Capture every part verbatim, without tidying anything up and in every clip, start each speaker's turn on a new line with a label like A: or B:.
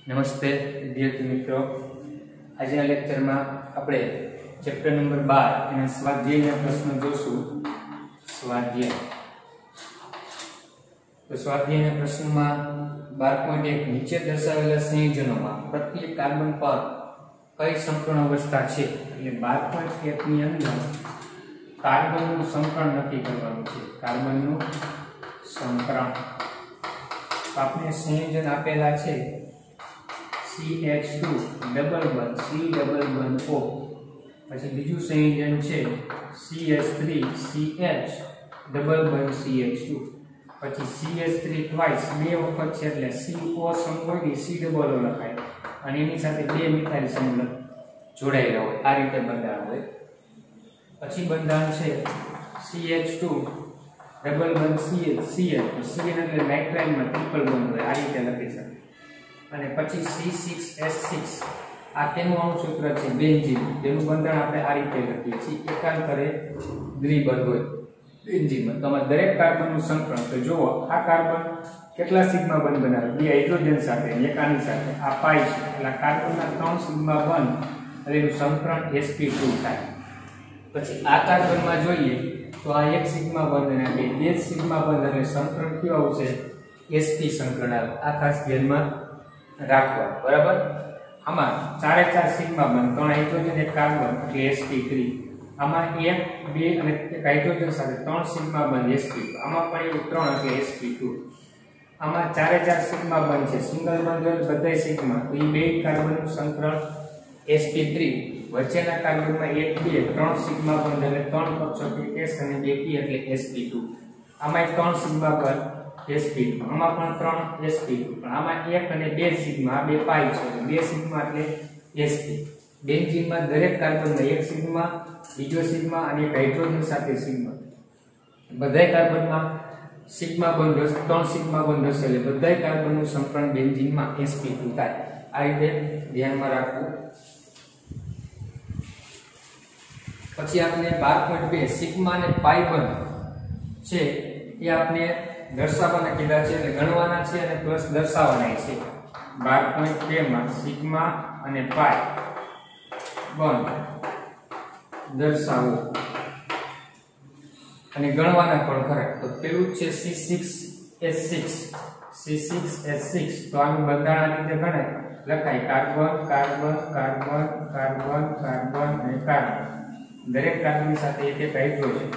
A: नमस्ते विद्यार्थी मित्रों, आज लेक्चर में આપણે चैप्टर नंबर बार एना स्वाध्याय प्रश्न जोशू। स्वाध्याय तो स्वाध्याय प्रश्न में बार पॉइंट एक नीचे दर्शावेला संयोजनों में प्रत्येक कार्बन पर कई संकरण अवस्था है। એટલે बार पॉइंट एक ની અંદર કાર્બનનું સંકરણ નક્કી કરવાનું છે। કાર્બનનું સંકરણ આપણે સંયોજન આપેલા છે C H two double one C double one O, પછી બીજું સંયોજન છે C H three C H double one C H two, પછી C H थ्री ટ્વાઇસ બે વખત છે એટલે C O સંકોડી C ડબલ O લખાય અને એની સાથે બે મિથાઇલ સંલગ્ન જોડાયેલા હોય, આ રીતે બંધારણ હોય। પછી બંધારણ છે C H two double one C H C H તો C N એટલે નાઇટ્રાઇલ માં ટ્રિપલ બોન્ડ હોય, આ રીતે લખી શકાય। અને પછી C सिक्स H सिक्स આ તેનું અણુસૂત્ર છે બેન્ઝીન, જેનું બંધારણ આપણે આ રીતે લખીએ છીએ એકાંતરે દ્વિબંધ હોય બેન્ઝીનમાં। તો દરેક કાર્બનનું સંકરણ તો જુઓ, આ કાર્બન કેટલા સિગ્મા બંધ બનાવે, બે હાઇડ્રોજન સાથે એક આની સાથે, આ પાઈ છે એટલે કાર્બનના ત્રણ સિગ્મા બંધ એટલે એનું સંકરણ S P टू થાય। પછી આ કાર્બનમાં જોઈએ તો આ એક સિગ્મા બંધ અને બે બે સિગ્મા બંધ એટલે સંકરણ કયું આવશે, S P સંકરણ આવે, આ ખાસ ધ્યાનમાં રાખવા, બરાબર। આમાં ચારે ચાર સિગ્મા બંધ, ત્રણ હાઇડ્રોજન એક કાર્બન એટલે S P थ्री, આમાં એક બે અને એક હાઇડ્રોજન સાથે ત્રણ સિગ્મા બંધ S P टू, આમાં પણ એવું ત્રણ એટલે S P टू। આમાં ચારે ચાર સિગ્મા બંધ છે, સિંગલ બંધ બધાય સિગ્મા, તો એ બે કાર્બનનું સંકરણ S P थ्री, વચ્ચેના કાર્બનમાં એક બે ત્રણ સિગ્મા બંધ એટલે ત્રણ પક્ષો S અને બે P એટલે S P टू। આમાં ત્રણ સિગ્મા બંધ S P टू, આમાં પણ ત્રણ S P टू, પણ આમાં એક અને બે સિગ્મા, બે પાઈ છે એટલે બે સિગ્મા એટલે S P। બેન્ઝીનમાં દરેક કાર્બનમાં એક સિગ્મા, બીજો સિગ્મા અને એક હાઇડ્રોજન સાથે સિગ્મા, બધાય કાર્બનમાં સિગ્મા બંધ હશે, ત્રણ સિગ્મા બંધ હશે એટલે બધાય કાર્બનનું સંકરણ બેન્ઝીનમાં S P टू થાય, આ રીતે ધ્યાનમાં રાખવું। પછી આપણે બાર પોઈન્ટ બે સિગ્મા અને પાઈ બંધ છે એ આપણે દર્શાવવાના કીધા છે એટલે ગણવાના છે અને પ્લસ દર્શાવવાના છે। બાર પોઈન્ટ બે માં સિગ્મા અને પાઈ બંધ દર્શાવો અને ગણવાના પણ ખરા। તો પેલું છે C six H six C six H six, તો આનું બંધારણ આ રીતે ગણાય લખાય carbon carbon carbon carbon carbon અને કાર્બન, દરેક કાર્બન સાથે એક એક હાઇડ્રોજન।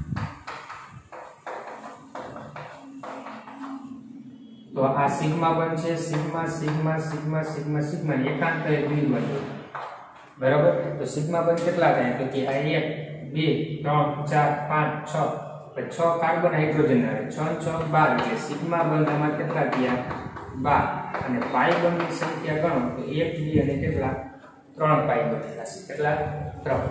A: તો આ સિગ્મા બંધ છે, sigma sigma sigma sigma sigma એકાંતરે દ્વિબંધ, બરાબર। તો સિગ્મા બંધ કેટલા થાય તો કે આ એક બે ત્રણ ચાર પાંચ છ, છ કાર્બન હાઇડ્રોજન આવે, છ છ બાર એટલે સિગ્મા બંધ આમાં કેટલા થયા બાર, અને પાઈ બંધની સંખ્યા ગણો તો એક બે અને કેટલા ત્રણ પાઈ બંધ થશે, કેટલા ત્રણ।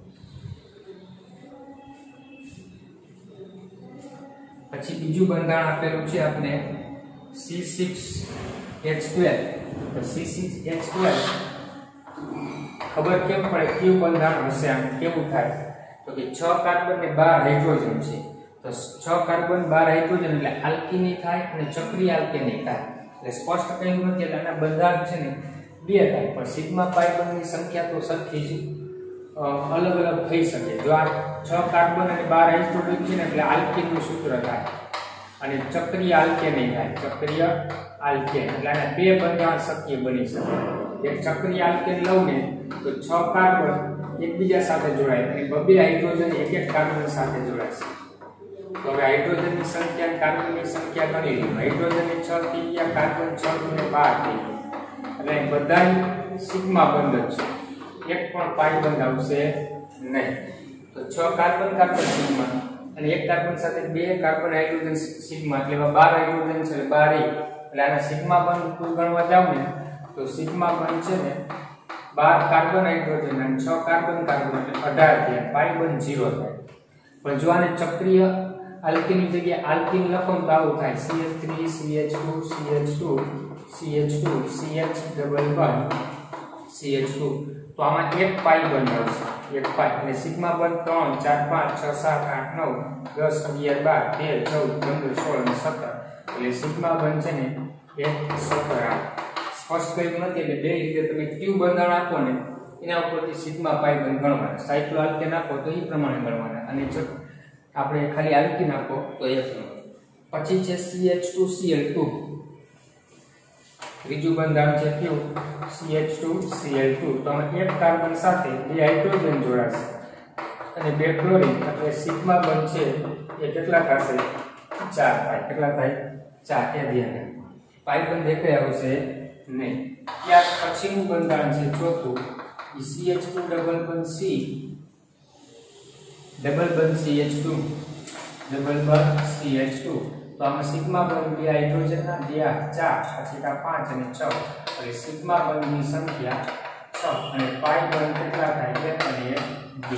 A: પછી બીજું બંધારણ આપેલું છે આપણે C सिक्स H ट्वेल्व, तो C सिक्स H ट्वेल्व खबर केम पड़े क्यों બંધારણ હશે, આમ કેવું થાય તો કે છ કાર્બન ને બાર હાઇડ્રોજન છે, તો છ કાર્બન બાર હાઇડ્રોજન એટલે આલ્કીની થાય અને ચક્રીય આલ્કેની થાય, એટલે સ્પષ્ટ કહ્યું નથી એટલે આના બંધારણ છે ને બે થાય, પણ સિગ્મા પાઈ બંધની સંખ્યા તો સરખી જ અલગ અલગ થઈ શકે। જો આ છ કાર્બન અને બાર હાઇડ્રોજન છે ને એટલે આલ્કીનનું સૂત્ર થાય અને ચક્રીય આલ્કેની થાય, ચક્રીય આલ્કેન એટલે આના બે બંધારણ શક્ય બની શકે। એક ચક્રીય આલ્કેન લઉં ને તો છ કાર્બન એકબીજા સાથે જોડાય અને બબે હાઇડ્રોજન એક એક કાર્બન સાથે જોડાશે। તો હવે હાઇડ્રોજનની સંખ્યા કાર્બનની સંખ્યા ગણી લો, હાઇડ્રોજનની છ થઈ ગયા, કાર્બન છ અને બાર થઈ ગયા એટલે બધા સિગ્મા બંધ જ છે, એક પણ પાઈ બંધ આવશે નહીં। તો છ કાર્બન કાર્બન સિગ્મા અને એક કાર્બન સાથે બે કાર્બન હાઇડ્રોજન સિગ્મા એટલે બાર હાઇડ્રોજન છે બાર, એટલે આના સિગ્મા બંધ કુલ ગણવા જાવ ને તો સિગ્મા બંધ છે ને બાર કાર્બન હાઇડ્રોજન અને છ કાર્બન કાર્બન એટલે અઢાર થાય, પાઈ બંધ ઝીરો થાય। પણ જો આને ચક્રીય આલ્કીનની જગ્યાએ આલ્કીન લખો તો આવું થાય C H three C H two C H two C H two C H double one C H two, तो આમાં એક પાઈ બંધ આવશે, એક પાઈ અને સિગ્મા બંધ ત્રણ ચાર પાંચ છ સાત આઠ નવ દસ અગિયાર બાર તેર ચૌદ પંદર સોળ અને સત્તર, એટલે સિગ્મા બંધ છે ને એક સત્તર આવે। ફર્સ્ટ કર્યું નથી એટલે બે રીતે તમે ક્યુ બંધારણ આપો ને એના ઉપરથી સિગ્મા પાઈ બંધ ગણવાના. સાયક્લો આલ્કેન આપો તો એ પ્રમાણે ગણવાના અને જો આપણે ખાલી આલ્કીન આપો તો એ પ્રમાણે. પછી છે C H two C L two. ત્રીજું બંધારણ છે કયું C H two C L two. તો આમાં એક કાર્બન સાથે બે હાઇડ્રોજન જોડાશે અને બે ક્લોરીન એટલે સિગ્મા બનશે એ કેટલા થશે ચાર પાઈ. કેટલા થાય ચાર. એ ધ્યાન પાઈ બંધ દેખાય આવશે નહીં. ત્યાર પછીનું બંધારણ છે ચોથું સી એચ ટુ ડબલ બંધ સી ડબલ બંધ સી એચ ટુ ડબલ બંધ સી એચ ટુ. તો આમાં સિગ્મા બંધ બે હાઇડ્રોજન ના બે ચાર પછી આ પાંચ અને છ એટલે સિગ્મા બંધની સંખ્યા છ અને પાઈ બંધ કેટલા થાય એક અને એક બે.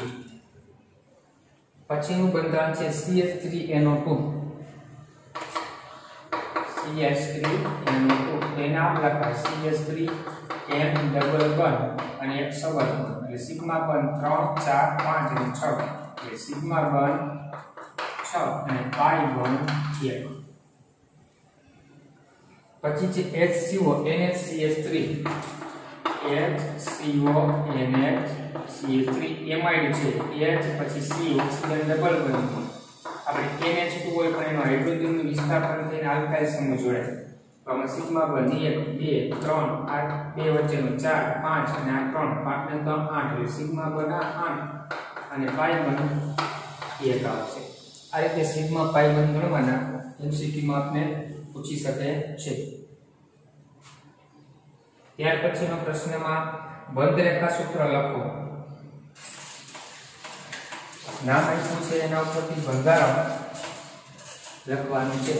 A: પછીનું બંધારણ છે C H three N O two. C H three N O two તો એના આમ લખાય C H three N double બંધ અને એક સબંધ એટલે સિગ્મા બંધ ત્રણ ચાર પાંચ અને છ એટલે સિગ્મા બંધ છ અને પાઈ બંધ એક. પછી છે H C O N H C H three. H C O N H C H three amide છે H પછી C ઓક્સિજન ડબલ બંધ. આપણે એન એચ ટુ હોય પણ એનો હાઇડ્રોજનનું વિસ્થાપન થઈને આલ્કાઇલ સમૂહ જોડાય. તો આમાં સિગ્મા બંધ એક બે ત્રણ આ બે વચ્ચેનો ચાર પાંચ અને આ ત્રણ પાંચ ને ત્રણ આઠ એટલે સિગ્મા બંધ આઠ અને પાઈ બંધ એક આવશે. આ રીતે સિગ્મા પાઈ બંધ ગણવાના એમસીક્યુ માં આપને પૂછી શકે છે. ત્યાર પછીનો પ્રશ્નમાં બંધ રેખા સૂત્ર લખો. નામ આપ્યું છે એના ઉપરથી બંધારણ લખવાનું છે.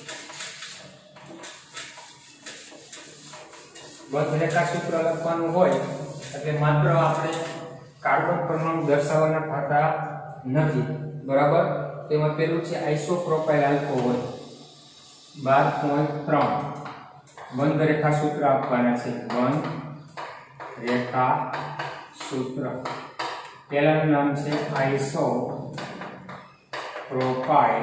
A: બંધ રેખા સૂત્ર લખવાનું હોય એટલે માત્ર આપણે કાર્બન પરમાણુ દર્શાવવાના થતા નથી. બરાબર. તેમાં પેલું છે આઇસોપ્રોપાઇલ આલ્કોહોલ બાર પોઈન્ટ ત્રણ. બંધ રેખા સૂત્ર આપવાના છે. બંધ રેખા સૂત્ર પહેલાનું નામ છે આઇસોપ્રોપાઇલ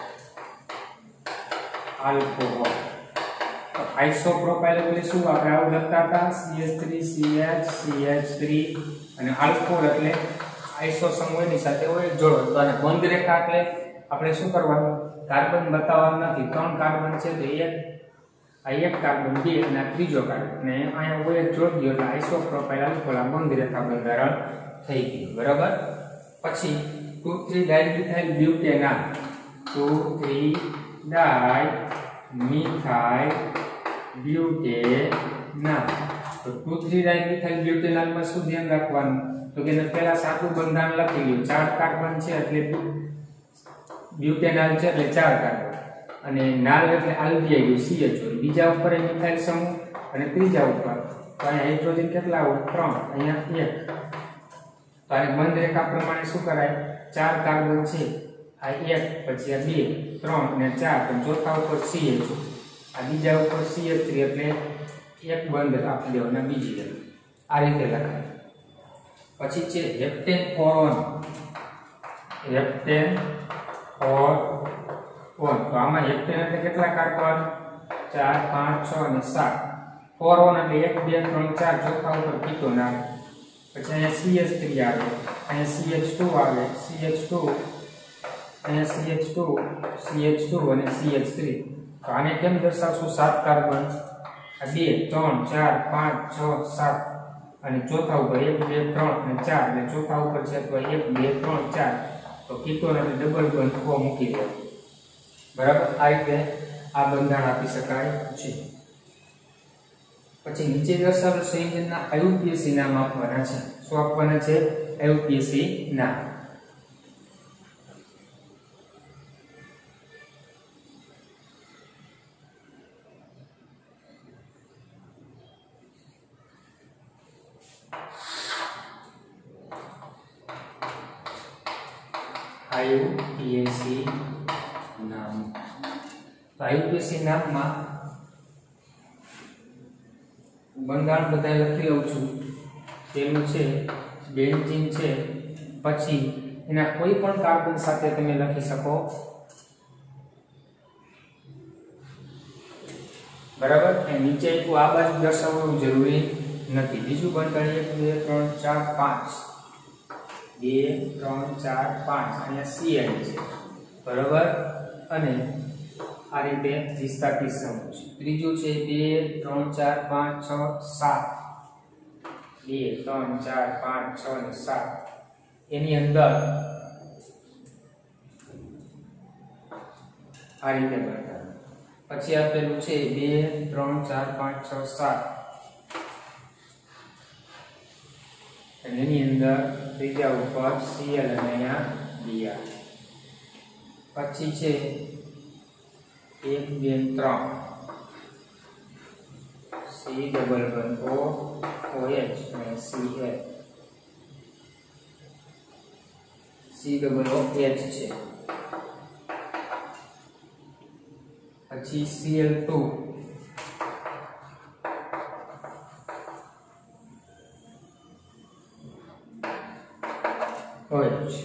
A: આલ્કોહોલ. આઇસોપ્રોપાઇલ એટલે શું આપણે આવું લખતા હતા C H three C H C H three અને આલ્કોહોલ એટલે આઇસો સમૂહની સાથે હોય જોડો. તો આને બંધ રેખા એટલે આપણે શું કરવાનું કાર્બન બતાવવાનું નથી. ત્રણ કાર્બન છે તો એક આ એક કાર્બન બે અને આ ત્રીજો કાર્બન અને અહીંયા હોય જોડી દો એટલે આઇસોપ્રોપાઇલ આલ્કોહોલ આ બંધ રેખા બંધારણ થઈ ગયું. બરાબર. પછી two three dimethyl butanal two three dimethyl butanal. તો ટુ થ્રી ડાઇમિથાઇલ બ્યુટેનાલમાં શું ધ્યાન રાખવાનું તો કે પહેલા સાદું બંધારણ લખી લ્યો. ચાર કાર્બન છે એટલે બ્યુટેનાલ છે એટલે ચાર કાર્બન અને નાલ એટલે આલ્ડિહાઇડ સી એચ ઓ. બીજા ઉપર મિથાઇલ સમૂહ અને ત્રીજા ઉપર તો અહીંયા હાઇડ્રોજન કેટલા હોય ત્રણ અહીંયા એક. તો આ બંધ રેખા પ્રમાણે શું કરાય ચાર કાર્બન છે આ એક પછી આ બે ત્રણ અને ચાર તો ચોથા ઉપર સી એચ ઓ આ બીજા ઉપર સી એચ થ્રી એટલે એક બંધ આપી દેવાના બીજી તરફ. આ રીતે લખાય. પછી છે heptane four one. Heptane four one તો આમાં હેપ્ટેન એટલે કેટલા કાર્બન ચાર પાંચ છ અને સાત. ફોર વન એટલે એક બે ત્રણ ચાર ચોથા ઉપર કીટોન આવે. પછી અહીંયા સી એચ થ્રી આવે અહીંયા સી એચ ટુ આવે સી એચ ટુ અહીંયા C H two C H two અને સી એચ થ્રી. તો આને કેમ દર્શાવશું સાત કાર્બન આ બે ત્રણ ચાર પાંચ છ સાત અને ચોથા ઉપર એક બે ત્રણ અને ચાર એટલે ચોથા ઉપર છે તો એક બે ત્રણ ચાર તો કીટોન એટલે ડબલ બંધ ઓ મૂકી દો. બરાબર. આ રીતે આ બંધારણ આપી શકાય છે. પછી નીચે દર્શાવેલ સંયોજનના આયુપીએસી નામ આપવાના છે. શું આપવાના છે આયુપીએસી નામ. આયુપીએસી નામ. આયુપીએસી નામમાં બંધારણ બધા લખી લઉં છું. તેનું છે બેન્ઝીન છે પછી એના કોઈ પણ કાર્બન સાથે તમે લખી શકો બરાબર. એ નીચે આપ્યું આ બાજુ દર્શાવવું જરૂરી નથી. બીજું બંધારણ એક બે ત્રણ ચાર પાંચ બે ત્રણ ચાર પાંચ અહીંયા સીએલ છે બરાબર. અને આ રીતે વિસ્તારથી સમૂહ છે. ત્રીજું છે બે ત્રણ ચાર પાંચ છ સાત બે ત્રણ ચાર પાંચ છ અને સાત એની અંદર આ રીતે બંધારણ. પછી આપેલું છે બે ત્રણ ચાર પાંચ છ સાત અને એની અંદર ત્રીજા ઉપર સીએલ અને અહીંયા ડીઆર. પછી છે એક બે ત્રણ C double one O OH અને CL C double O H છે. પછી સીએલ ટુ ઓએચ.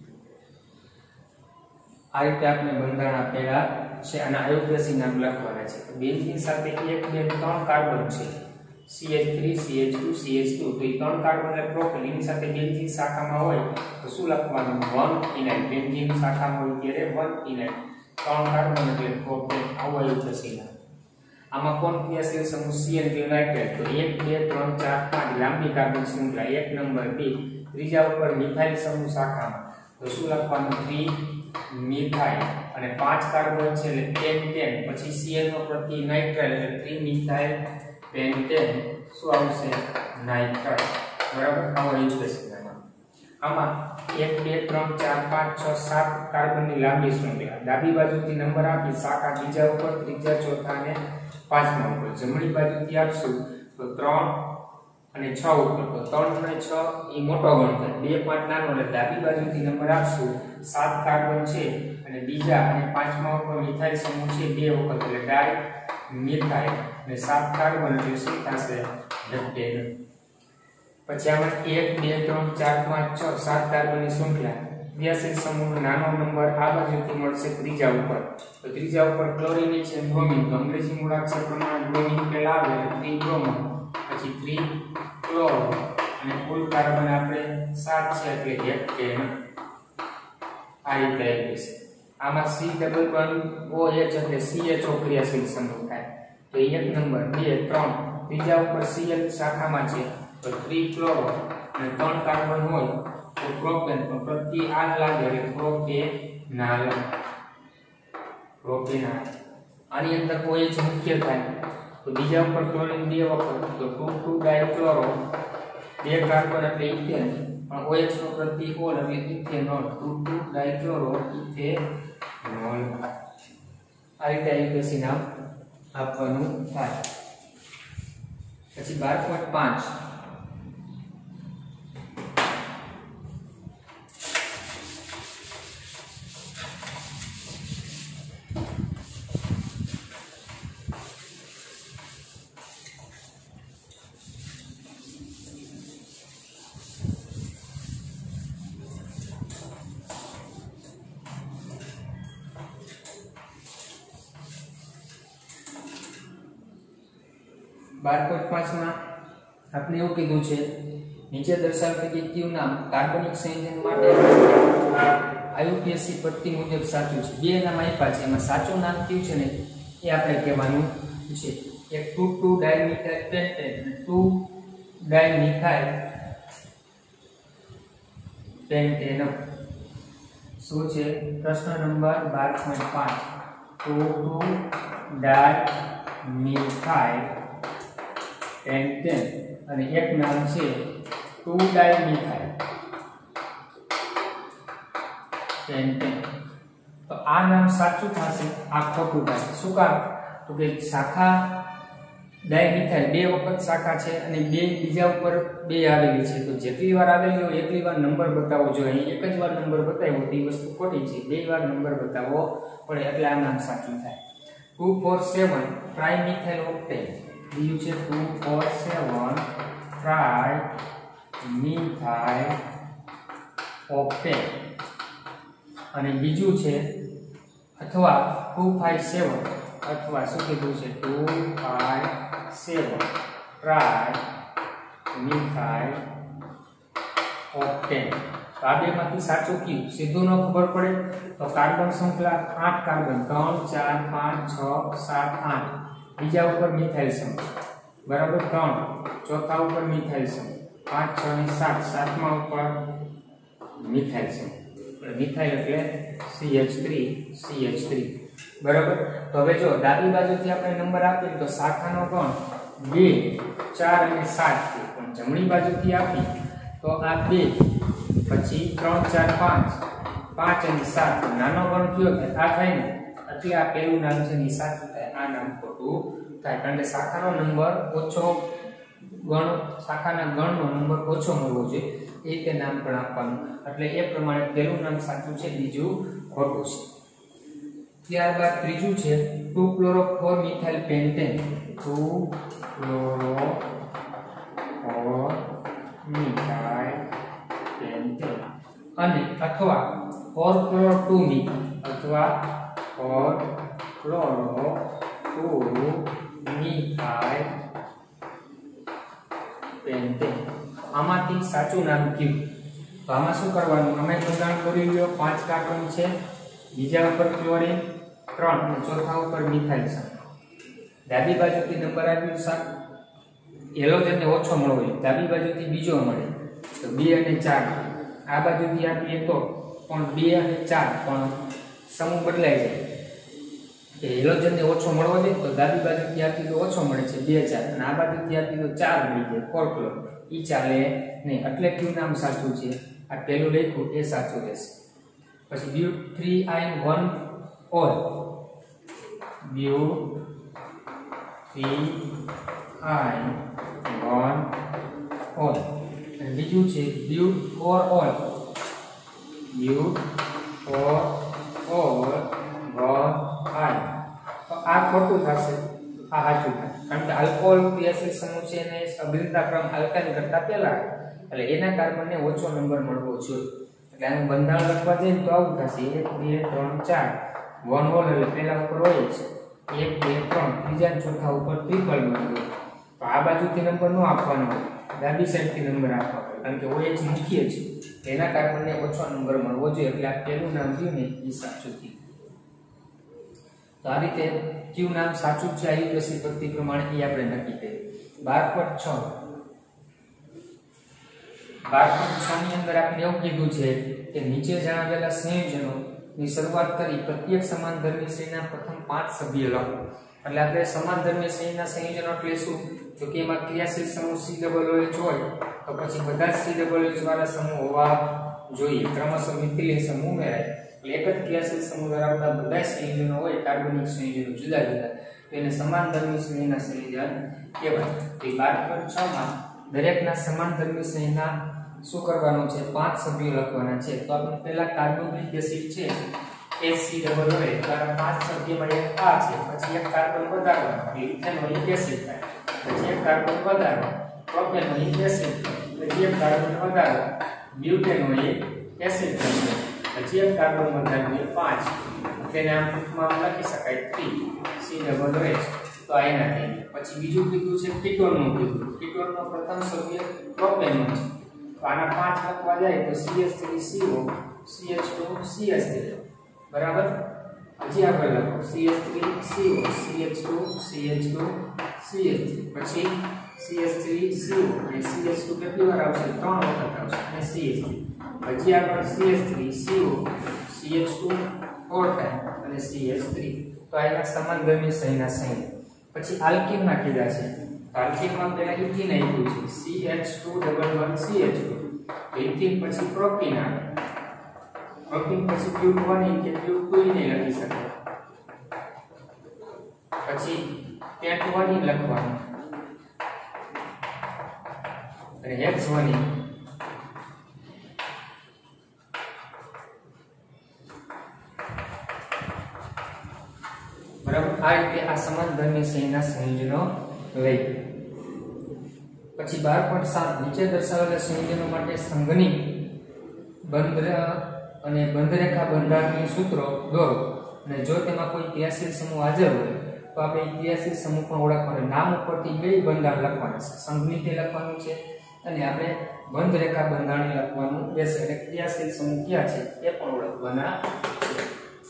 A: આ રીતે આપણે બંધારણ આપેલા છે અને આયોગ્ય નામ લખવાના છે. બેન્ઝીન સાથે એક બે ત્રણ કાર્બન છે C H three C H two C H two. તો એ ત્રણ કાર્બન એટલે પ્રોપેન એની સાથે બેન્ઝીન શાખામાં હોય તો શું લખવાનું વન ઇનાઇન. બેન્ઝીન શાખામાં હોય ત્યારે વન ઇનાઇન. ત્રણ કાર્બન એટલે પ્રોપેન. આવું આયોગ્ય નામ. આમાં કોણ ક્રિયાશીલ સમૂહ સીએન નાઇટ્રેટ. તો એક બે ત્રણ ચાર પાંચ લાંબી કાર્બન શૃંખલા એક નંબર બે. ત્રીજા ઉપર મિથાઇલ સમૂહ શાખામાં તો શું લખવાનું થ્રી મિથાઇલ અને પાંચ કાર્બન છે એટલે પેન્ટેન. પછી સીએન નો પ્રત્યય નાઇટ્રાઇલ એટલે થ્રી મિથાઇલ પેન્ટેન શું આવશે નાઇટ્રાઇલ બરાબર. આવો ઇક્વેશન. આમાં એક બે ત્રણ ચાર પાંચ છ સાત કાર્બનની લાંબી શૃંખલા. ડાબી બાજુથી નંબર આપી શાખા બીજા ઉપર ત્રીજા ચોથા અને પાંચમા ઉપર. જમણી બાજુથી આપશું તો ત્રણ અને છ ઉપર. તો ત્રણ અને છ એ મોટો ગણ થાય. બે પાંચ નાનો એટલે ડાબી બાજુથી નંબર આપશું સાત કાર્બન છે અને બીજા અને પાંચમા ઉપર મિથાઇલ સમૂહ છે બે વખત એટલે ડાય મિથાઇલ અને સાત કાર્બન એટલે શું થશે હેપ્ટેન. પછી આમાં એક બે ત્રણ ચાર પાંચ છ સાત કાર્બનની શૃંખલા. ક્રિયાશીલ સમૂહનો નાનો નંબર આ બાજુથી મળશે ત્રીજા ઉપર. તો ત્રીજા ઉપર ક્લોરીન છે બ્રોમિન. તો અંગ્રેજી મૂળાક્ષર પ્રમાણે બ્રોમિન પહેલા આવે એટલે ત્રણ બ્રોમો પછી ત્રણ ક્લોરો અને કુલ કાર્બન આપણે સાત છે એટલે હેપ્ટેન. આ રીતે આવી છે. આમાં C double one O H એટલે સીએચઓ ક્રિયાશીલ સમૂહ થાય. તો એક નંબર બે ત્રણ ત્રીજા ઉપર સીએલ શાખામાં છે તો ત્રણ ક્લોરો અને ત્રણ કાર્બન હોય તો પ્રોપેન. તો પ્રત્યય આર લાગે એટલે પ્રોપેનાલ પ્રોપેનાલ. આની અંદર ઓએચ મુખ્ય થાય તો બીજા ઉપર ક્લોરીન બે વખત તો ટુ ટુ ડાયક્લોરો બે કાર્બન એટલે ઇથેન પણ ઓએચ નો પ્રત્યય ઓલ એટલે ethanol. Two two dichloro ethanol. આ રીતે આયુર્વેદ નામ આપવાનું થાય. પછી બાર પોઈન્ટ પાંચ બાર પોઈન્ટ પાંચ માં આપણે એવું કીધું છે નીચે દર્શાવેલ પૈકી કયું નામ કાર્બનિક સંયોજન માટે આયુપીએસસી પટ્ટી મુજબ સાચું છે. બે નામ આપ્યા છે એમાં સાચું નામ કયું છે ને એ આપણે કહેવાનું છે. એક two two dimethyl pentane two dimethyl pentane શું છે. પ્રશ્ન નંબર બાર પોઈન્ટ પાંચ ટુ ટુ ડાયમિથાઇલ પેન્ટેન અને એક નામ છે ટુ ડાયમિથાઇલ પેન્ટેન. તો આ નામ સાચું થશે આ ખોટું થશે. શું કામ તો કે શાખા ડાયમિથાઇલ બે વખત શાખા છે અને બે બીજા ઉપર બે આવેલી છે. તો જેટલી વાર આવેલી હોય એટલી વાર નંબર બતાવવો જોઈએ. અહીં એક જ વાર નંબર બતાવ્યો તો એ વસ્તુ ખોટી છે. બે વાર નંબર બતાવવો પડે એટલે આ નામ સાચું થાય. Two four seven trimethyl octane. બીજું છે two four seven trimethyl octane અને બીજું છે અથવા ટુ ફાઇવ સેવન અથવા શું કીધું છે two five seven trimethyl octane. તો આ બેમાંથી સાચું કયું સીધું ન ખબર પડે તો કાર્બન સંખ્યા આઠ કાર્બન ત્રણ ચાર પાંચ છ સાત આઠ, બીજા ઉપર મિથાઇલ સંખ્યા બરાબર ત્રણ, ચોથા ઉપર મિથાઇલ સંખ્યા પાંચ છ અને સાત, સાતમા ઉપર મિથાઇલ સંખ્યા મિથાઇલ એટલે C H three C H three બરાબર. તો હવે જો ડાબી બાજુથી આપણે નંબર આપીએ તો શાખાનો ગણ બે ચાર અને સાત છે, પણ જમણી બાજુથી આપી તો આ બે પછી ત્રણ ચાર પાંચ પાંચ અને સાત, નાનો ગણ કયો થાય આ થાય ને, એટલે આ પહેલું નામ છે ની સાચું થાય, આ નામ ખોટું થાય કારણ કે શાખાનો નંબર ઓછો ગણ શાખાના ગણનો નંબર ઓછો મળવો જોઈએ એ રીતે નામ પણ આપવાનું, એટલે એ પ્રમાણે પહેલું નામ સાચું છે બીજું ખોટું છે. ત્યારબાદ ત્રીજું છે two chloro four methyl pentane, two chloro four methyl pentane અને અથવા ફોર ક્લોરો ટુ મિથાઇલ અથવા four chloro two methyl pentane. આમાંથી સાચું નામ કયું? તો આમાં શું કરવાનું, અમે બંધારણ કરી લ્યો પાંચ કાર્બન છે, બીજા ઉપર ક્લોરીન ત્રણ અને ચોથા ઉપર મિથાઇલ સંખ્યા. ડાબી બાજુથી નંબર આપ્યો સાત, હેલોજનને ઓછો મળવો જોઈએ, ડાબી બાજુથી બીજો મળે તો બે અને ચાર, આ બાજુથી આપીએ તો પણ બે અને ચાર પણ સમૂહ બદલાઈ જાય કે હેલોજનને ઓછો મળવો જોઈએ તો ડાબી બાજુથી આપી તો ઓછો મળે છે બે ચાર અને આ બાજુથી આપી તો ચાર મળી જાય ફોર ક્લોર, ઈ ચાલે નહીં, એટલે કયું નામ સાચું છે? આ પહેલું લખ્યું એ સાચું રહેશે. પછી but three yne one ol, but three yne one ol, અને બીજું છે but four ol, but four ol one yne. તો આ ખોટું થશે, આ સાચું થાય કારણ કે આલ્કોહોલ ક્રિયાશીલ સમૂહ છે અને અભિન્નતા ક્રમ આલ્કાઇન કરતા પહેલા એટલે એના કાર્બનને ઓછો નંબર મળવો જોઈએ, એટલે આનું બંધારણ લખવા જઈએ તો આવું થશે એક બે ત્રણ ચાર, વન ઓલ એટલે પહેલા ઉપર હોય છે એક બે ત્રણ, ત્રીજા ચોથા ઉપર ટ્રિપલ નંબર. તો આ બાજુથી નંબર ન આપવાનો હોય, ડાબી સાઈડથી નંબર આપવાનો હોય કારણ કે ઓએચ મુખ્ય છે, એના કાર્બનને ઓછો નંબર મળવો જોઈએ, એટલે આ પહેલું નામ થયું ને એ સાચું થયું. તો આ રીતે કયું નામ સાચું છે આ યુપીએસસી પદ્ધતિ પ્રમાણે એ આપણે નક્કી કરીએ. બાર પોઈન્ટ છ બાર પોઈન્ટ છ ની અંદર આપણે એવું કીધું છે કે નીચે જણાવેલા સંયોજનોની શરૂઆત કરી પ્રત્યેક સમાનધર્મી શ્રેણીના પ્રથમ પાંચ સભ્ય લખો. એટલે આપણે સમાનધર્મી શ્રેણીના સંયોજનો એટલે શું? જો કે એમાં ક્રિયાશીલ સમૂહ સી ડબલ ઓએચ હોય તો પછી બધા જ સી ડબલ ઓએચ વાળા સમૂહ હોવા જોઈએ, ક્રમશઃ મિથિલિન સમૂહ ઉમેરાય. એટલે એક જ ક્રિયાશીલ સમૂહ ધરાવતા બધા સંયોજનો હોય કાર્બનિક સંયોજનો જુદા જુદા, તો એને સમાનધર્મી શ્રેણીના સંયોજન કહેવાય. તો બાર પોઈન્ટ છ માં દરેકના સમાનધર્મી શ્રેણીના શું કરવાનું છે? પાંચ સભ્યો લખવાના છે. તો આપણે પહેલા કાર્બોનિક એસિડ છે એસી ડબલ હોય કારણ પાંચ સભ્યમાં એક આ છે, પછી એક કાર્બન વધારવાનો એટલે ઇથેનોઇક એસિડ થાય, પછી એક કાર્બન વધારો પ્રોપેનોઇક એસિડ, પછી એક કાર્બન વધારો બ્યુટેનોઇક એસિડ થાય, પછી એક કાર્બન વધારો પાંચ, તેને આમ ટૂંકમાં લખી શકાય ત્રણ સી ડબલ ઓએચ. તો આ એના થાય. પછી બીજું કીધું છે કીટોનનું કીધું, કીટોનનો પ્રથમ સભ્ય પ્રોપેનોન છે, તો આના પાંચ લખવા જાય તો C H three C O C H two C H three બરાબર. હજી આગળ લખો C H three C O C H two C H two C H three, પછી C H three C O અને સી એચ ટુ કેટલી વાર આવશે? ત્રણ વખત આવશે અને સી એચ થ્રી, હજી આગળ C H three C O C H two four time અને સી એચ થ્રી. તો આ એના સમાનધર્મી સંયોજનના સંયોજન. પછી આલ્કીનના કીધા છે, આલ્કીનમાં પહેલા ઇથીન આપ્યું છે C H two double one C H two, ethene પછી પ્રોપીન આવે, પ્રોપીન પછી બ્યુટોનિક કે બ્યુટોઇન લખી શકાય, પછી પેન્ટોનિન લખવાનું અને હેક્સોનિન, બરાબર. આ રીતે આ સમાનધર્મી શ્રેણીના સંયોજનો લઈ. પછી બાર પોઈન્ટ સાત નીચે દર્શાવેલા સંયોજનો માટે સંઘની બંધ અને બંધરેખા બંધારણની સૂત્રો દોરો, અને જો તેમાં કોઈ ક્રિયાશીલ સમૂહ હાજર હોય તો આપણે ક્રિયાશીલ સમૂહ પણ ઓળખવાનો નામ ઉપરથી બે બંધારણ લખવાના છે સંઘનિત લખવાનું છે અને આપણે બંધ રેખા બંધારણ લખવાનું રહેશે એટલે ક્રિયાશીલ સમૂહ ક્યાં છે એ પણ ઓળખવાના છે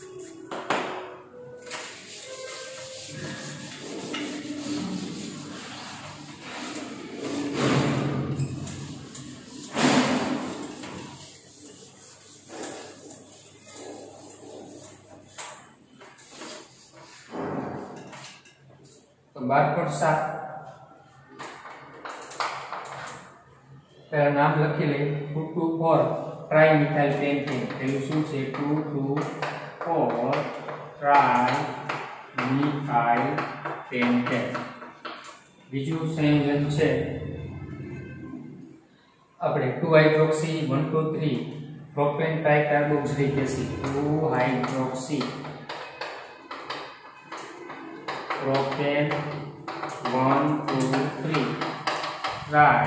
A: बार पॉइंट सात पहला नाम लखी ले two two four trimethyl pentane पहलू शू छे two two four trimethyl pentane बीजू संयोजन छे આપણે two hydroxy one two three propane tricarboxylic acid two hydroxy propane one two three try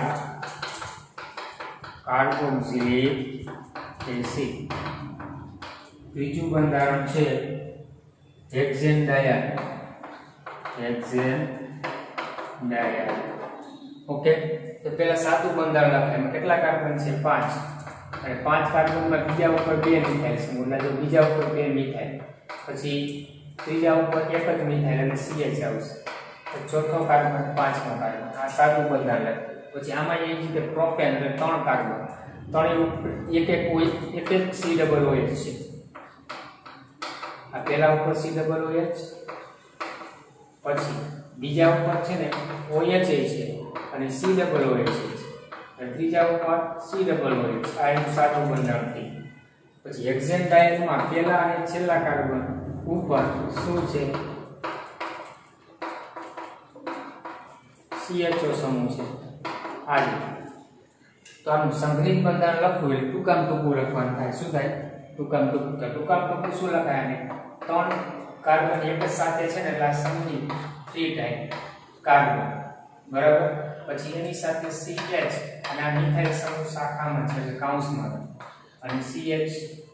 A: carboxylic acid त्रीजू बंधारण छे हेक्सेन डायर हेक्सेन डायर ओके तो पहला सातु बंधारण लखाय में केटला कार्बन छे पांच अने पांच कार्बन में बीजा ऊपर बे मिथाइल समूह એટલે જો બીજા ઉપર બે મિથાइल પછી ત્રીજા ઉપર એક જ મિથાइल અને સીએચ આવશે તો ચોથો કાર્બન પાંચમો કાર્બન આ સાતુ બંધારણ લખાય પછી આમાં એ રીતે પ્રોપેન એટલે ત્રણ કાર્બન ત્રણે એક એક હોય એક એક સી ડબલ ઓએચ છે આ પહેલા ઉપર સી ડબલ ઓએચ પછી બીજા ઉપર છે ને ઓએચ છે અને સી ડબલ ઓએચ છે અને ત્રીજા ઉપર સી ડબલ ઓએચ આ એક સાતુ બંધારણ થઈ પછી હેક્સેન ડાયરમાં પહેલા અને છેલ્લા કાર્બન ऊपर શું છે સીએચઓ સમૂહ છે આ રીતે તો આનું સંગ્રહિત બંધારણ લખવું એટલે ટૂંકામ ટૂંકું લખવાનું થાય શું થાય ટૂંકામ ટૂંકું તો ટૂંકામ ટૂંકું શું લખાય અને ત્રણ કાર્બન એક જ સાથે છે ને એટલે સંગ્રહિત થ્રી ટાઈમ કાર્બન બરાબર પછી એની સાથે સીએચ અને આ મિથાઇલ સમૂહ શાખામાં છે એટલે કૌંસમાં અને CH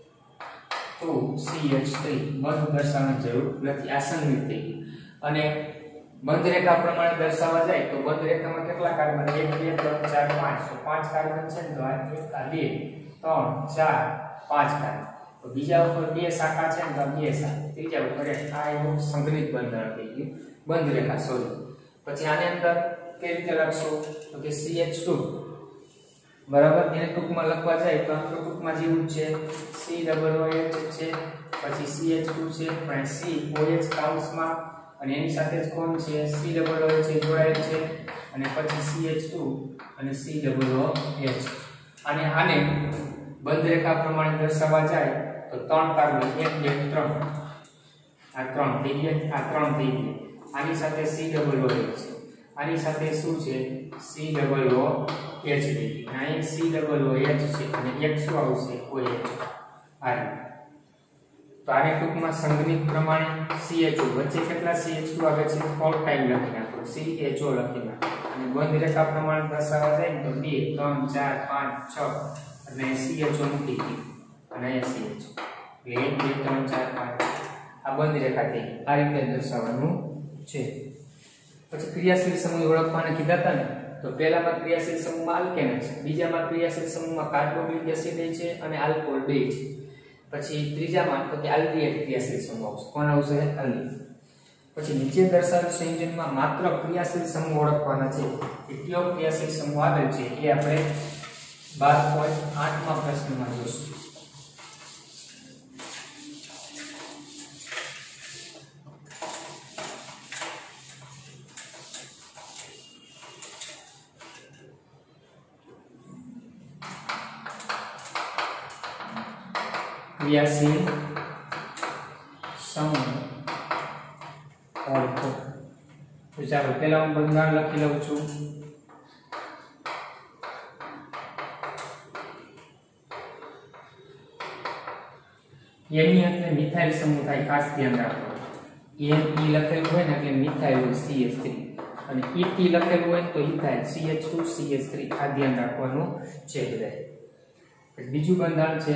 A: two C H three બધું દર્શાવવાની જરૂર નથી આ સંગ્રહિત થઈ ગયું અને બંધ રેખા પ્રમાણે દર્શાવવા જાય તો બંધ રેખામાં કેટલા કાર્બન એક બે ત્રણ ચાર પાંચ તો પાંચ કાર્બન છે ને તો આ એક આ બે ત્રણ ચાર પાંચ કાર્બન તો બીજા ઉપર બે શાખા છે ને તો બે શાખા ત્રીજા ઉપર એક આ એવું સંગ્રહિત બંધારણ થઈ ગયું બંધ રેખા સોરી પછી આની અંદર કેવી રીતે લખશું તો કે સી એચ ટુ बराबर એને ટૂંકમાં લખવા જાય તો આ ટૂંકમાં જેવું છે સી ડબલ ઓ એચ છે પછી સી એચ ટુ છે પણ સી ઓ એચ કાઉન્સમાં અને એની સાથે જ કોણ છે સી ડબલ ઓ એચ જોડાયેલ છે અને પછી સી એચ ટુ અને સી ડબલ ઓ એચ અને આને બંધ રેખા પ્રમાણે દર્શાવવા જાય તો ત્રણ કાર્બન એક બે ત્રણ આ ત્રણ થઈ ગયા આ ત્રણ થઈ ગયા આની સાથે સી ડબલ ઓ એચ છે આની સાથે શું છે સી ડબલ ઓ એચ છે અહીં સી ડબલ ઓ એચ છે અને એક શું આવશે ઓ એચ આ તો આને ટૂંકમાં સંગ્રહિત પ્રમાણે સીએચઓ વચ્ચે કેટલા સીએચ ટુ આવે છે ફોર ટાઈમ લખી નાખો સીએચઓ લખી નાખો અને બંધ રેખા પ્રમાણે દર્શાવવા જાય તો બે ત્રણ ચાર પાંચ છ અને સીએચઓ મૂકી દી અને સીએચ એટલે એક બે ત્રણ ચાર પાંચ આ બંધ રેખા થઈ આ રીતે દર્શાવવાનું છે પછી ક્રિયાશીલ સમૂહ ઓળખવાના કીધા હતા ને તો પહેલામાં ક્રિયાશીલ સમૂહમાં આલ્કેન છે બીજામાં ક્રિયાશીલ સમૂહમાં કાર્બોક્સિલિક એસિડ છે અને આલ્કોહોલ બે છે પછી ત્રીજામાં તો કે આલ્ડીહાઇડ ક્રિયાશીલ સમૂહ આવશે કોણ આવશે આલ્ડીહાઇડ પછી નીચે દર્શાવેલ સંયોજનમાં માત્ર ક્રિયાશીલ સમૂહ ઓળખવાના છે કે કયો ક્રિયાશીલ સમૂહ આવેલ છે એ આપણે બાર પોઈન્ટ આઠ માં પ્રશ્નમાં જોઈશું क्रियाशील समूह ओळखो तो चलो पहला हूँ बंधारण लखी लઉં છું એની એટલે મિથાઇલ સમૂહ થાય ખાસ ધ્યાન રાખો એન ઈ લખેલું હોય ને એટલે મિથાઇલ સી એચ થ્રી અને ઈ ટી લખેલું હોય તો ethyl C H two C H three આ ધ્યાન રાખવાનું છે બધાય બીજું બંધારણ છે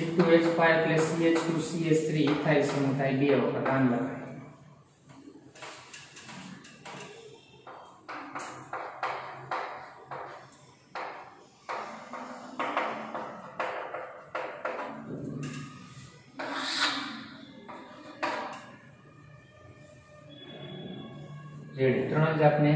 A: સી ટુ એચ ફાઈવ એટલે C H two C H three ethyl સમૂહ થાય બે વખત આમ લખાય. રેડી ત્રણ જ આપને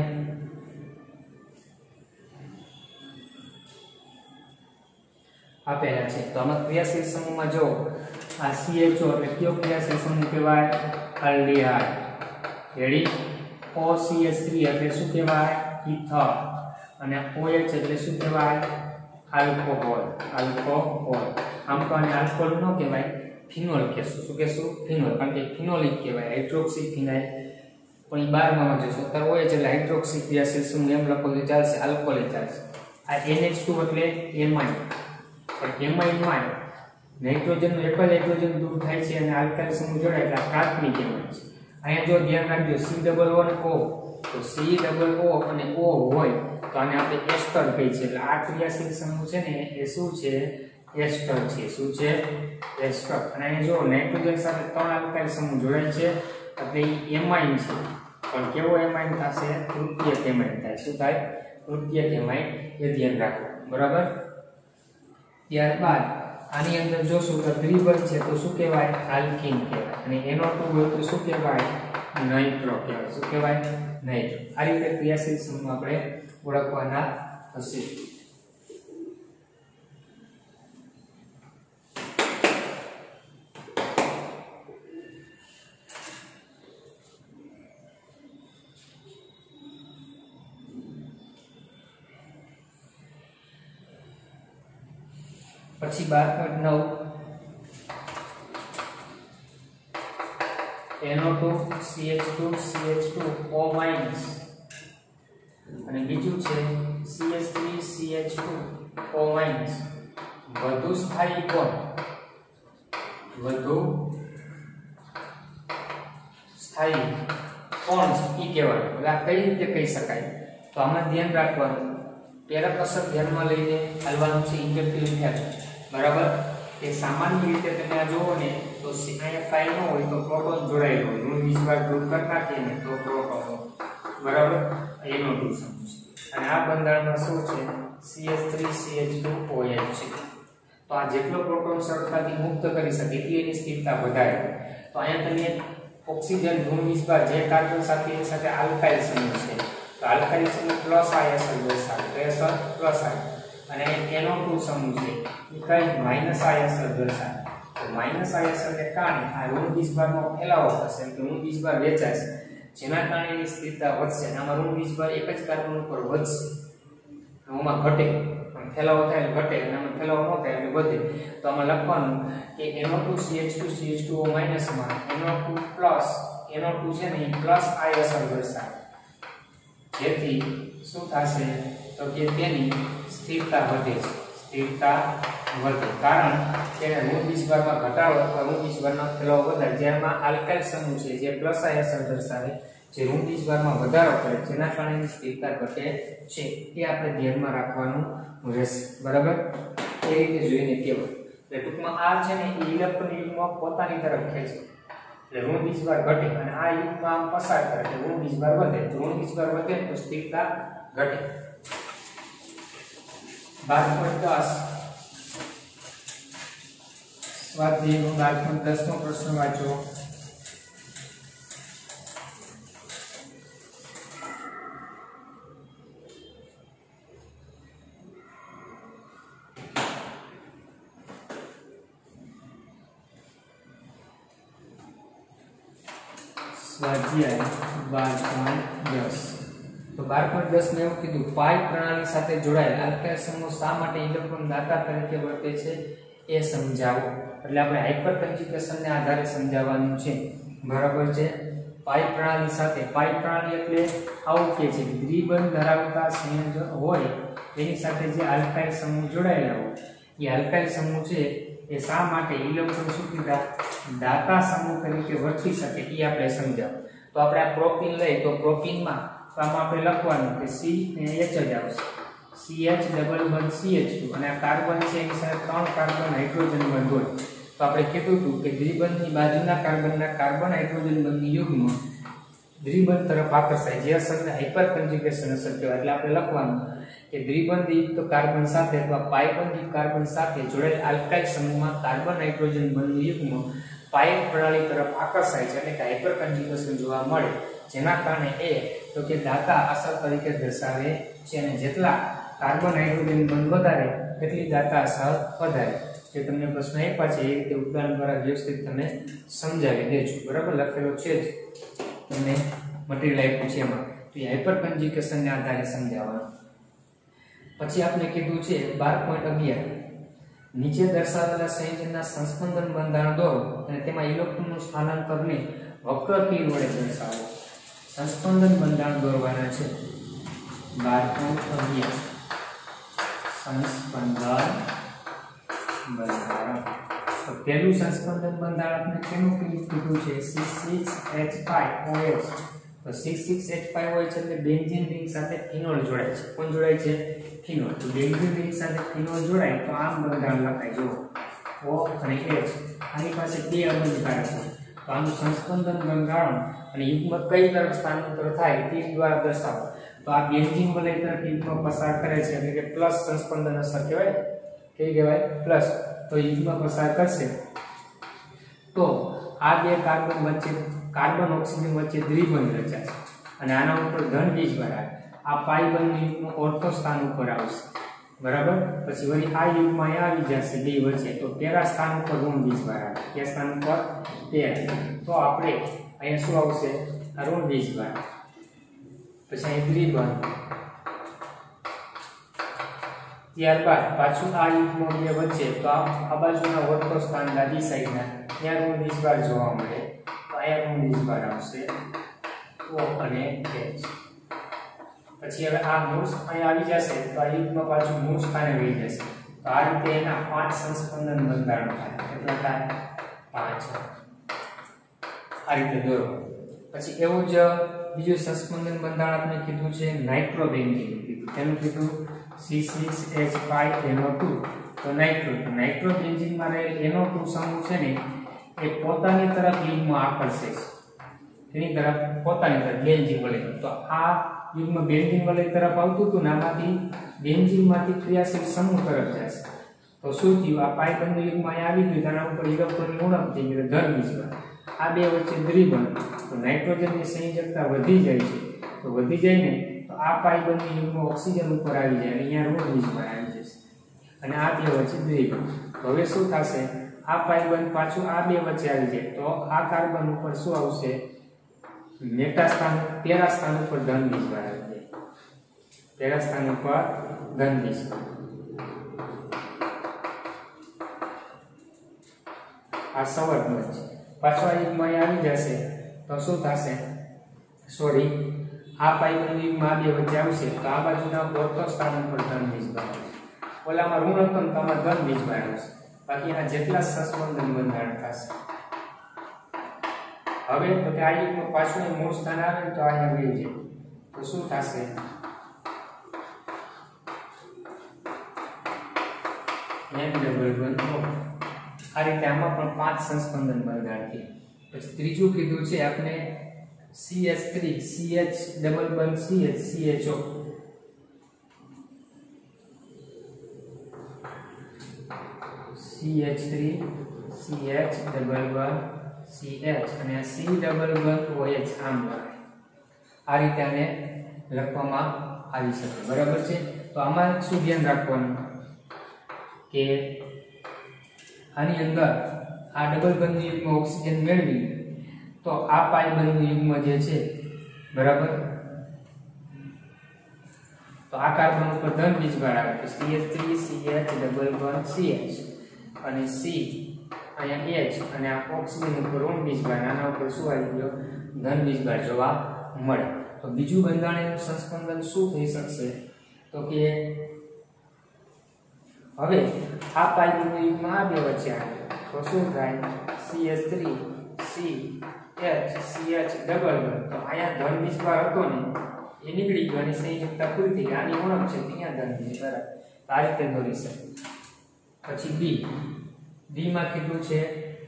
A: આપેલા છે. તો આમાં ક્રિયાશીલ સમૂહમાં જો આ સી એચ ઓ એટલે કયો ક્રિયાશીલ સમૂહ કહેવાય? Aldehyde. Ready. O C H three એટલે શું કહેવાય? ઇથર. અને ઓ એચ એટલે શું કહેવાય? આલ્કોહોલ. આલ્કોહોલ. આમ તો આને આલ્કોહોલ ન કહેવાય, ફિનોલ કહેશું. શું કહેશું? ફિનોલ. કારણ કે ફિનોલિક કહેવાય, હાઇડ્રોક્સી ફિનાઇલ. પણ એ બારમાં જશો ત્યારે ઓ એચ એટલે હાઇડ્રોક્સી ક્રિયાશીલ સમૂહ એમ લખો તો ચાલશે, આલ્કોહોલ ચાલશે. આ એન એચ ટુ એટલે એમાઇન. પણ એમાઇનમાં નાઇટ્રોજનનો એક જ હાઇડ્રોજન દૂર થાય છે અને આલ્કાઇલ સમૂહ જોડાય એટલે આ પ્રાથમિક એમાઇન છે. અહીંયા જો ધ્યાન રાખજો સી ડબલ ઓ અને ઓ, તો સી ડબલ ઓ અને ઓ હોય તો આને આપણે એસ્ટર કહી છે. એટલે આ ક્રિયાશીલ સમૂહ છે ને એ શું છે? એસ્ટર છે. શું છે? એસ્ટર. અને અહીંયા જો નાઇટ્રોજન સાથે ત્રણ આલ્કાઇલ સમૂહ જોડાય છે એટલે એ એમાઇન છે. પણ કેવો એમાઇન થશે? તૃતીયક એમાઇન થાય. શું થાય? તૃતીયક એમાઇન. એ ધ્યાન રાખો. બરાબર. ત્યારબાદ આની અંદર જોશું તો ત્રિબંધ છે તો શું કહેવાય? આલ્કીન કહેવાય. અને એનો ટુ હોય તો શું કહેવાય? નાઇટ્રો કહેવાય. શું કહેવાય? નાઇટ્રો. આ રીતે ક્રિયાશીલ સમૂહ આપણે ઓળખવાના હશે. પછી બાર પોઈન્ટ નવ N O two C H two C H two O minus અને બીજું છે C H three C H two O minus. વધુ સ્થાયી કોણ? વધુ સ્થાયી કોણ ઈ કહેવાય. એટલે આ કઈ રીતે કહી શકાય? તો આમાં ધ્યાન રાખવાનું, પ્રેરક અસર ધ્યાનમાં લઈને હાલવાનું છે. Inductive effect. બરાબર. એ સામાન્ય રીતે તમે આ જોવો ને તો અહીંયા કાંઈ ન હોય તો પ્રોટોન જોડાયેલો હોય. ઋણ વીજભાર દૂર કરી નાખીએ ને તો પ્રોટોન. બરાબર. એનો ટુ સમૂહ છે. અને આ બંધારણમાં શું છે? C H three C H two O H છે. તો આ જેટલો પ્રોટોન સરળતાથી મુક્ત કરી શકે એટલી એની સ્થિરતા વધારે. તો અહીંયા તમે ઓક્સિજન ઋણ વીજભાર જે કાર્બન સાથે એની સાથે આલ્કાઇલ સમૂહ છે તો આલ્કાઇલ સમૂહ પ્લસ આઈ અસર દર્શાવે. Pressure plus I. અને એનો ટુ સમૂહ છે એ કઈ માઈનસ આઈ અસર દર્શાવે. તો માઈનસ આઈ અસરને કારણે આ ઋણ વીજભારનો ફેલાવો થશે. એટલે ઋણ વીજભાર વેચાશે જેના કારણે એની સ્થિરતા વધશે. આમાં ઋણ વીજભાર એક જ કાર્બન ઉપર વધશે, આમાં ઘટે. પણ ફેલાવો થાય ઘટે અને આમાં ફેલાવો ન થાય એટલે વધે. તો આમાં લખવાનું કે એનો two C H two C H two O minus માં એનો ટુ પ્લસ એનો ટુ છે ને પ્લસ આઈ અસર દર્શાવે. જેથી શું થશે? તો કે તેની સ્થિરતા વધે છે. સ્થિરતા વધે કારણ કે ઋણ વીજભારમાં ઘટાડો અથવા ઋણ વીજભારનો ફેલાવો વધારે. જેમાં આલ્કાઇલ સમૂહ છે જે પ્લસ આઈ અસર દર્શાવે, જે ઋણ વીજભારમાં વધારો કરે જેના કારણે સ્થિરતા ઘટે છે. એ આપણે ધ્યાનમાં રાખવાનું રહેશે. બરાબર. એ રીતે જોઈને કહેવાય. એટલે ટૂંકમાં આ છે ને ઇલેક્ટ્રોન યુગ્મ પોતાની તરફ ખેંચે એટલે ઋણ વીજભાર ઘટે અને આ યુગ્મ આમ પસાર કરે એટલે ઋણ વીજભાર વધે. ઋણ વીજભાર વધે તો સ્થિરતા ઘટે. બાર પોઈન્ટ દસ સ્વાધ્યાયનો બાર પોઈન્ટ દસ નો પ્રશ્ન વાંચો. સ્વાધ્યાય બાર પોઈન્ટ દસ. તો બાર પોઈન્ટ દસ ને એવું કીધું પાઇપ પ્રણાલી સાથે જોડાયેલ આલ્કાઇલ સમૂહ શા માટે ઇલેક્ટ્રોન દાતા તરીકે વર્તે છે એ સમજાવો. એટલે આપણે હાઇપર કન્જ્યુગેશનને આધારે સમજાવવાનું છે. બરાબર છે. પાઇપ પ્રણાલી સાથે, પાઇપ પ્રણાલી એટલે આવું કે છે દ્વિબંધ ધરાવતા સંયોજન હોય એની સાથે જે આલ્કાઇલ સમૂહ જોડાયેલા હોય એ આલ્કાઇલ સમૂહ છે એ શા માટે ઇલેક્ટ્રોન શું કીધા દાતા સમૂહ તરીકે વર્તી શકે એ આપણે સમજાવો. તો આપણે આ પ્રોપીન લઈ તો પ્રોપીનમાં આમાં આપણે લખવાનું કે સી અને એચ જ આવશે. સી એચ ડબલ બંધ સી એચ ટુ અને આ કાર્બન છે એની સાથે ત્રણ કાર્બન હાઇડ્રોજન બંધ હોય તો આપણે કીધું હતું કે દ્વિબંધની બાજુના કાર્બનના કાર્બન હાઇડ્રોજન બંધની યુગ્મ દ્વિબંધ તરફ આકર્ષાય જે અસરને હાઇપર કન્જ્યુગેશન અસર કહેવાય. એટલે આપણે લખવાનું કે દ્વિબંધયુક્ત કાર્બન સાથે અથવા પાઇબંધયુક્ત કાર્બન સાથે જોડાયેલ આલ્કાઇલ સમૂહમાં કાર્બન હાઇડ્રોજન બંધનું યુગ્મ પાઇપ પ્રણાલી તરફ આકર્ષાય છે એટલે કે હાઇપર કન્જ્યુગેશન જોવા મળે જેના કારણે એ તો કે દાતા અસર તરીકે દર્શાવે છે અને જેટલા કાર્બન હાઇડ્રોજન બંધ વધારે તેટલી દાતા અસર વધારે. જે તમને પ્રશ્ન આપ્યા છે એ રીતે ઉદાહરણ દ્વારા વ્યવસ્થિત તમે સમજાવી દેજો. બરાબર લખેલો છે જ તમને મટીરિયલ આપ્યું છે એમાં તો એ હાઇપર કન્જ્યુગેશનને આધારે સમજાવવાનું. પછી આપણે કીધું છે બાર પોઈન્ટ અગિયાર નીચે દર્શાવેલા સંયોજનના સંસ્પંદન બંધારણ દોરો અને તેમાં ઇલેક્ટ્રોનનું સ્થાનાંતરને વક્ર તીર વડે દર્શાવો. સંસ્પંદન બંધારણ દોરવાના છે. બાર પોઈન્ટ અગિયાર સંસ્પંદન બંધારણ. તો પહેલું સંસ્પંદન બંધારણ આપણે કેનું કીધું છે C six H five O H. તો સી સિક્સ એચ ફાઇવ હોય છે એટલે બેન્ઝીન રિંગ સાથે ફિનોલ જોડાય છે. કોણ જોડાય છે? ફિનોલ. તો બેન્ઝીન રિંગ સાથે ફિનોલ જોડાય તો આમ બંધારણ લખાય જો O અને H. આની પાસે બે અબંધકારક છે તો આનું સંસ્પંદન બંધારણ અને યુગ્મ કઈ તરફ સ્થાનાંતર થાય તે દ્વારા દર્શાવો. તો આ બેન્ઝીન વલય તરફ યુગ્મ પસાર કરે છે એટલે કે પ્લસ સંસ્પંદન અસર કહેવાય. કઈ કહેવાય? પ્લસ. તો યુગ્મ પસાર કરશે તો આ બે કાર્બન વચ્ચે કાર્બન ઓક્સિજન વચ્ચે દ્વિબંધ રચાશે અને આના ઉપર ધન વીજભાર આવે. આ પાઈ બંધ યુગ્મ ઓર્થો સ્થાન ઉપર આવશે. બરાબર. પછી વળી આ યુગ્મ અહીંયા આવી જશે બે વચ્ચે તો પેરા સ્થાન ઉપર ઋણ વીજભાર આવે. કે સ્થાન ઉપર પેર. તો આપણે અહીંયા શું આવશે? આ ઋણ વીજભાર. પછી અહીં દ્વિબંધ. ત્યારબાદ પાછું આ યુગ્મ બે વચ્ચે તો આ બાજુના ઓર્થો સ્થાન ડાબી સાઈડના ત્યાં ઋણ વીજભાર જોવા મળે તો અહીંયા ઋણ વીજભાર આવશે O અને H. પછી હવે આ મૂળ અહીંયા આવી જશે તો આ યુગ્મ પાછું મૂળ સ્થાને વહી જશે. તો આ રીતે એના પાંચ સંસ્પંદન બંધારણ થાય. કેટલા થાય? પાંચ. આ રીતે દોરો. પછી એવું જ બીજું સંસ્પંદન બંધારણ આપણે કીધું છે નાઇટ્રોબેન્ઝીન કીધું. તેનું કીધું C six H five N O two. તો નાઇટ્રો નાઇટ્રોબેન્ઝીનમાં રહેલ એન ઓ ટુ સમૂહ છે ને એ પોતાની તરફ યુગ્મ આકર્ષે છે. તેની તરફ પોતાની તરફ બેન્ઝીન વલય. તો આ યુગ્મ બેન્ઝીન વલય તરફ આવતું હતું ને આમાંથી બેન્ઝીનમાંથી ક્રિયાશીલ સમૂહ તરફ જશે. તો શું થયું? આ પાઈ બંધ યુગ્મ અહીંયા આવી ગયું તેના ઉપર ઇલેક્ટ્રોનની ઉણપ થઈ ગઈ ધન વીજભાર. આ બે વચ્ચે દ્વિબંધ તો નાઇટ્રોજનની સંયોજકતા વધી જાય છે. તો વધી જાય ને તો આ પાઈ બંધ યુગ્મ ઓક્સિજન ઉપર આવી જાય અને અહીંયા ઋણ વીજભાર આવી જશે અને આ બે વચ્ચે દ્વિબંધ. તો હવે શું થશે? આ પાઈ બંધ પાછું આ બે વચ્ચે આવી જાય તો આ કાર્બન ઉપર શું આવશે? મેટા સ્થાન પેરા સ્થાન ઉપર ધન વીજભાર આવી જાય. પેરા સ્થાન ઉપર ધન વીજભાર. આ સંવર્ધન છે. પાછો આ યુગ્મ આવી જશે તો શું થશે? સોરી આ પાઈ બંધ યુગ્મ આ બે વચ્ચે આવશે તો આ બાજુના ઓર્થો સ્થાન ઉપર ધન વીજભાર આવશે. ઓલામાં ઋણ હતો ને તો આમાં ધન વીજભાર આવશે. બાકી આ જેટલા સંસ્પંદન બંધારણ થશે. હવે તો કે આ યુગ્મ પાછું મૂળ સ્થાન આવે તો અહીંયા વહી જાય તો શું થશે? એન ડબલ બંધ. આ રીતે આમાં પણ પાંચ સંસ્પંદન બંધારણ છે. પછી ત્રીજું કીધું છે આપણે C H three C H double બંધ C H C H O. C H three C H double બંધ સી એચ અને સી ડબલ બંધ ઓ એચ આમ લખાય. આ રીતે આને લખવામાં આવી શકે. બરાબર છે. તો આમાં શું ધ્યાન રાખવાનું કે આની અંદર આ ડબલ બંધ યુગ્મ ઓક્સિજન મેળવી તો આ પાઈ બંધ યુગ્મ જે છે બરાબર તો આ કાર્બન ઉપર ધન વીજભાર આવે તો C H three C H double બંધ સી એચ અને C અહીંયા H અને આ ઓક્સિજન ઉપર ઋણ વીજભાર આના ઉપર શું આવી ગયો? ધન વીજભાર જોવા મળે. તો બીજું બંધારણનું સંસ્પંદન શું થઈ શકશે? તો કે હવે આ પાઈ બંધ યુગ્મ આ બે વચ્ચે આવે તો શું થાય? C H three C H C H double બંધ. તો અહીંયા ધન વીજભાર હતો ને એ નીકળી ગયો અને સંયોજકતા પૂરી થઈ ગઈ. આની ઉણપ છે ત્યાં ધન બીજ બરાબર. આ રીતે દોરી શકે. પછી ડી ડી માં કેટલું છે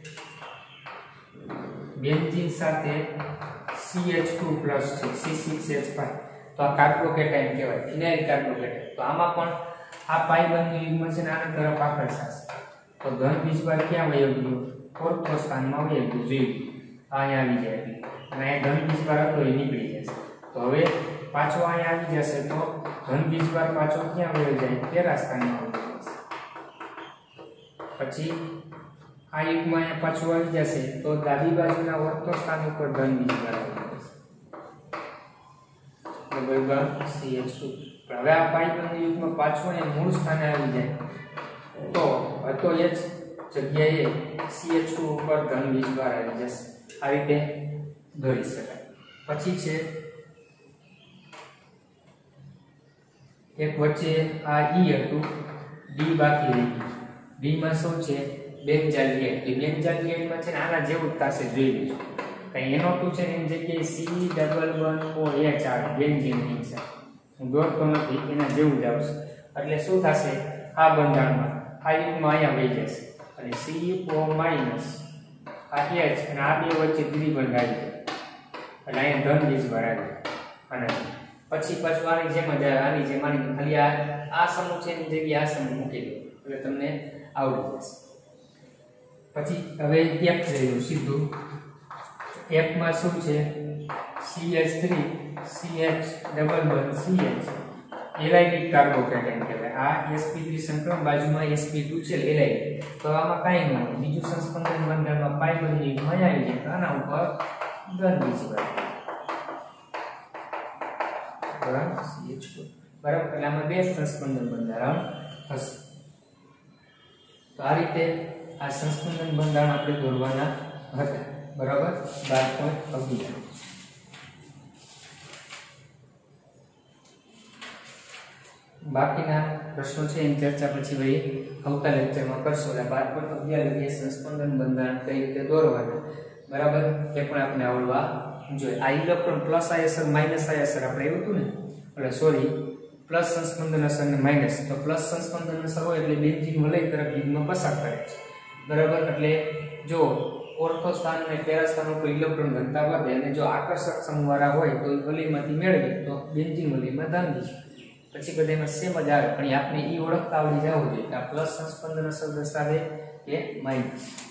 A: બેન્ઝીન સાથે સી એચ ટુ પ્લસ છે સી સિક્સ એચ ફાઈવ. તો આ કાર્બોકેટાઇન કહેવાય, ફિનાઇલ કાર્બોકેટાઇન. તો આમાં પણ આ પાઈ બંધનું યુગ્મ છે ને આના તરફ આકર્ષાશે. તો ધન બીજભાર ક્યાં વયો ગયો? ઓર્થો સ્થાનમાં વયો ગયો. જોયું અહીંયા આવી જાય એટલે અને અહીંયા ધન બીજભાર હતો એ નીકળી જશે. તો હવે પાછો અહીંયા આવી જશે તો ધન બીજભાર પાછો ક્યાં વયો જાય? તેરા સ્થાનમાં વયો જશે. પછી આ યુગ્મ અહીંયા પાછું આવી જશે તો ડાબી બાજુના ઓર્થો સ્થાન ઉપર ધન બીજભાર આવી જશે. બરાબર સી એચ ટુ. હવે આ પાઈ બંધ યુગ્મ પાછું અહીંયા મૂળ સ્થાને આવી જાય તો હતો એ જ જગ્યાએ સી એચ ટુ ઉપર ધન બીજભાર આવી જશે. આ રીતે દોરી શકાય. પછી છે એક વચ્ચે આ ઈ હતું, ડી બાકી રહી ગયું. ડી માં શું છે? બેન્ઝાઇલ. એ બેન્ઝાઇલમાં છે ને આના જેવું જ થશે, જોઈ લેજો. કઈ એનો ટુ છે ને એની જગ્યાએ C double one O H આવે બેન્ઝીન ની છે. હું દોરતો નથી, એના જેવું જ આવશે. એટલે શું થશે? આ બંધારણમાં આ યુગમાં અહીંયા વહી જશે અને સી ઓ માઇનસ આ એચ અને આ બે વચ્ચે દ્વિબંધ આવી જાય એટલે અહીંયા ધન બીજભાર આવી અને પછી પાછું આની જેમ જ આની જેમ આની ખાલી આ આ સમૂહ છે એની જગ્યાએ આ સમૂહ મૂકી દો એટલે તમને આવડી જશે. પછી હવે એફ જોયું સીધું. એફ માં શું છે? C H three C H double one C H allylic carbocation કહેવાય. આ એસ પી થ્રી સંકલન બાજુમાં એસ પી ટુ છે એલાઇનિક. તો આમાં કાંઈ ન હોય. બીજું સંસ્પંદન બંધારણમાં પાઈ બંધની મજા આવી જાય આના ઉપર ધન બીજભાર બરાબર સી એચ ટુ બરાબર. એટલે આમાં બે સંસ્પંદન બંધારણ હશે. તો આ રીતે આ સંસ્પંદન બંધારણ આપણે દોરવાના હતા બરાબર. બાર પોઈન્ટ અગિયાર. બાકીના પ્રશ્નો છે એની ચર્ચા પછી ભાઈ આવતા લેક્ચરમાં કરશો. એટલે બાર પોઈન્ટ અગિયાર લગી સંસ્પંદન બંધારણ કઈ રીતે દોરવાના બરાબર એ પણ આપણે આવડવા જોઈએ. આ ઇલેક્ટ્રોન પ્લસ આઈ અસર માઇનસ આઈ અસર આપણે એવું હતું ને એટલે સોરી પ્લસ સંસ્પંદન અસર ને માઇનસ. તો પ્લસ સંસ્પંદન અસર હોય એટલે બેન્ઝીન વલય તરફ યુગ્મ પસાર કરે છે બરાબર. એટલે જો ઓર્થો સ્થાન અને પેરા સ્થાન ઉપર ઇલેક્ટ્રોન ઘનતા વધે અને જો આકર્ષક સમૂહવાળા હોય તો વલયમાંથી મેળવીએ તો બેન્ઝીન વલયમાં ધન બીજભાર. પછી બધા એમાં સેમ જ આવે પણ આપણે એ ઓળખતા આવડી જવું જોઈએ કે આ પ્લસ સંસ્પંદન અસર દર્શાવે કે માઇનસ.